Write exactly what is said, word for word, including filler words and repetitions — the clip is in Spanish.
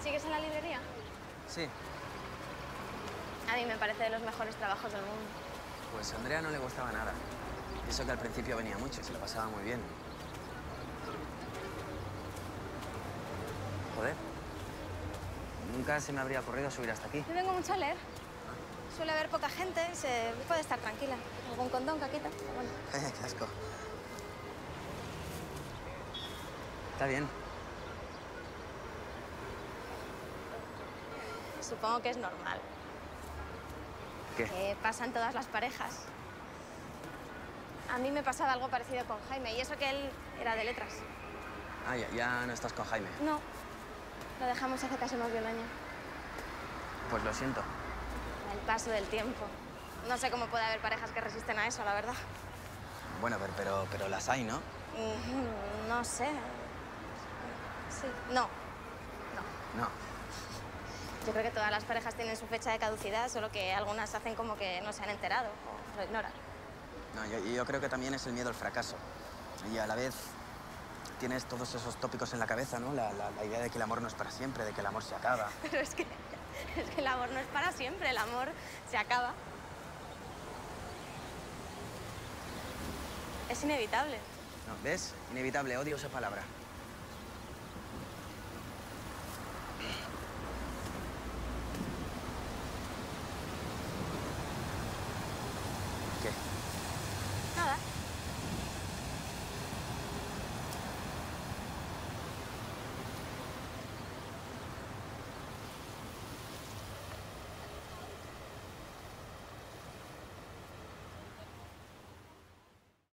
¿Sigues en la librería? Sí. A mí me parece de los mejores trabajos del mundo. Pues a Andrea no le gustaba nada. Y eso que al principio venía mucho y se lo pasaba muy bien. Joder. Nunca se me habría ocurrido subir hasta aquí. Yo vengo mucho a leer. Suele haber poca gente, se puede estar tranquila. Algún condón, caquita, pero bueno. Qué asco. Está bien. Supongo que es normal. ¿Qué? Que pasan todas las parejas. A mí me pasaba algo parecido con Jaime, y eso que él era de letras. Ah, ya, ya no estás con Jaime. No, lo dejamos hace casi más de un año. Pues lo siento. El paso del tiempo. No sé cómo puede haber parejas que resisten a eso, la verdad. Bueno, pero, pero, pero las hay, ¿no? Mm, No sé. Sí, no. No. No. Yo creo que todas las parejas tienen su fecha de caducidad, solo que algunas hacen como que no se han enterado o lo ignoran. No, yo, yo creo que también es el miedo al fracaso. Y a la vez tienes todos esos tópicos en la cabeza, ¿no? La, la, la idea de que el amor no es para siempre, de que el amor se acaba. Pero es que, es que el amor no es para siempre, el amor se acaba. Es inevitable. ¿No? ¿Ves? Inevitable, odio esa palabra.